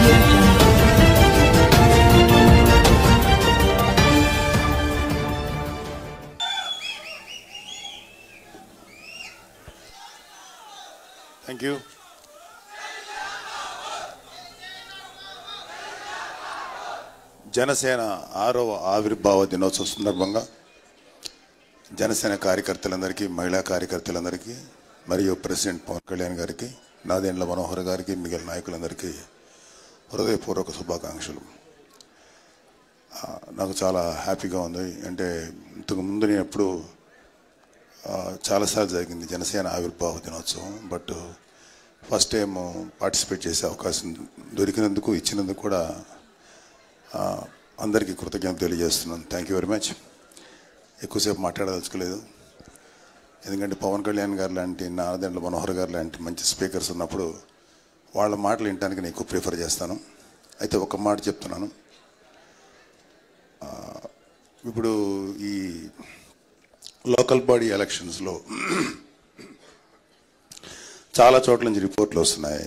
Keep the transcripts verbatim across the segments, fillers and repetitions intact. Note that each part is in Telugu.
Thank you. జనసేన ఆరవ ఆవిర్భావ దినోత్సవ సందర్భంగా జనసేన కార్యకర్తలందరికీ, మహిళా కార్యకర్తలందరికీ మరియు ప్రెసిడెంట్ పవన్ కళ్యాణ్ గారికి, నాదెండ్ల మనోహర్ గారికి, మిగిలిన నాయకులందరికీ హృదయపూర్వక శుభాకాంక్షలు. నాకు చాలా హ్యాపీగా ఉంది. అంటే ఇంతకు ముందు నేను ఎప్పుడు చాలాసార్లు జరిగింది జనసేన ఆవిర్భావ దినోత్సవం, బట్ ఫస్ట్ టైం పార్టిసిపేట్ చేసే అవకాశం దొరికినందుకు, ఇచ్చినందుకు కూడా అందరికీ కృతజ్ఞత తెలియజేస్తున్నాను. Thank you very much. ఎక్కువసేపు మాట్లాడదలుచుకోలేదు, ఎందుకంటే పవన్ కళ్యాణ్ గారు లాంటి, నాదెండ్ల మనోహర్ గారు లాంటి మంచి స్పీకర్స్ ఉన్నప్పుడు వాళ్ళ మాటలు వినడానికి నేను ఎక్కువ ప్రిఫర్ చేస్తాను. అయితే ఒక మాట చెప్తున్నాను. ఇప్పుడు ఈ లోకల్ బాడీ ఎలక్షన్స్లో చాలా చోట్ల నుంచి రిపోర్ట్లు వస్తున్నాయి.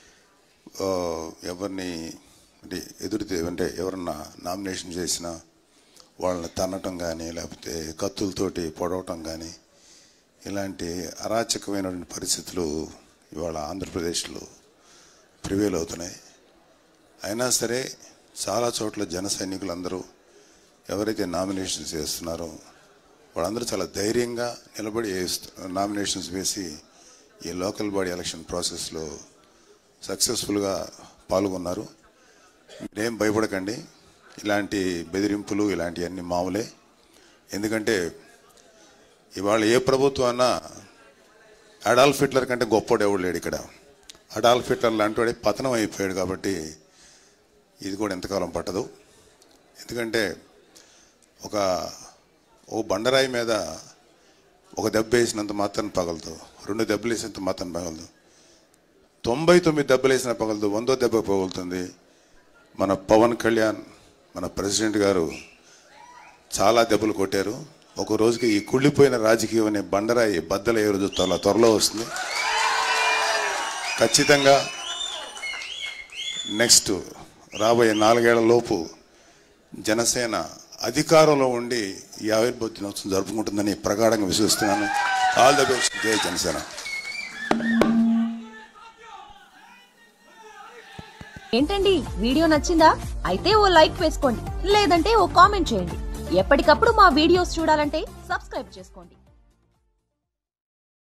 ఎవరిని అంటే ఎదురుతే అంటే ఎవరన్నా నామినేషన్ చేసినా వాళ్ళని తన్నటం కానీ, లేకపోతే కత్తులతోటి పొడవటం కానీ, ఇలాంటి అరాచకమైనటువంటి పరిస్థితులు ఇవాళ ఆంధ్రప్రదేశ్లో ప్రివేల్ అవుతున్నాయి. అయినా సరే చాలా చోట్ల జన సైనికులందరూ ఎవరైతే నామినేషన్స్ చేస్తున్నారో వాళ్ళందరూ చాలా ధైర్యంగా నిలబడి నామినేషన్స్ వేసి ఈ లోకల్ బాడీ ఎలక్షన్ ప్రాసెస్లో సక్సెస్ఫుల్గా పాల్గొన్నారు. మీరేం భయపడకండి, ఇలాంటి బెదిరింపులు ఇలాంటివన్నీ మామూలే. ఎందుకంటే ఇవాళ ఏ ప్రభుత్వం అన్నా అడాల్ఫ్ హిట్లర్ కంటే గొప్పవాడు ఎవడు లేడు ఇక్కడ. అడాల్ఫ్ హిట్లర్ లాంటి వాడే పతనం అయిపోయాడు. కాబట్టి ఇది కూడా ఎంతకాలం పట్టదు. ఎందుకంటే ఒక ఓ బండరాయి మీద ఒక దెబ్బ వేసినంత మాత్రం పగలదు, రెండు దెబ్బలు వేసినంత మాత్రం పగలదు, తొంభై తొమ్మిది దెబ్బలు వేసిన పగలదు, వందో దెబ్బ పగులుతుంది. మన పవన్ కళ్యాణ్, మన ప్రెసిడెంట్ గారు చాలా దెబ్బలు కొట్టారు. ఒక రోజుకి ఈ కుళ్ళిపోయిన రాజకీయం అనే బండరాయి బద్దలయ్యే రోజు త్వరలో త్వరలో వస్తుంది. ఖచ్చితంగా నెక్స్ట్ రాబోయే నాలుగేళ్ల లోపు జనసేన అధికారంలో ఉండి ఈ ఆవిర్భావ దినోత్సవం జరుపుకుంటుందని ప్రగాఢంగా విశ్వసిస్తున్నాను. All the best. జై జనసేన. ఏంటండి, వీడియో నచ్చిందా? అయితే ఓ లైక్ వేసుకోండి, లేదంటే ఓ కామెంట్ చేయండి. ఎప్పటికప్పుడు మా వీడియోస్ చూడాలంటే సబ్స్క్రైబ్ చేసుకోండి.